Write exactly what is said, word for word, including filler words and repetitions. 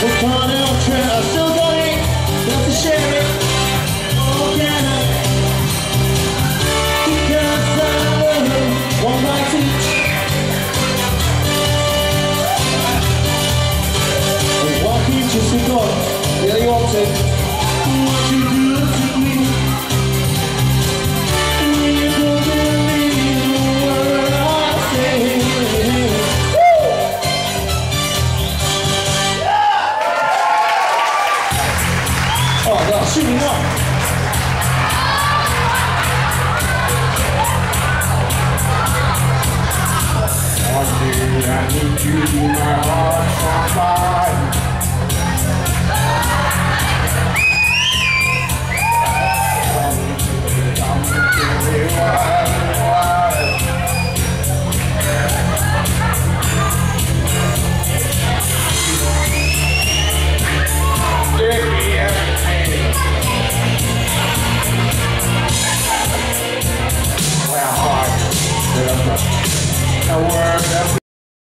We're caught in a trend, I still got it, got to share it. Oh, can I? Because I love one bite each. Why can't you sit on? Yeah, you want to. What you do to me? When you don't believe a word I say. Oh, God, shoot me up. I need you to my heart, somebody. Well, hard.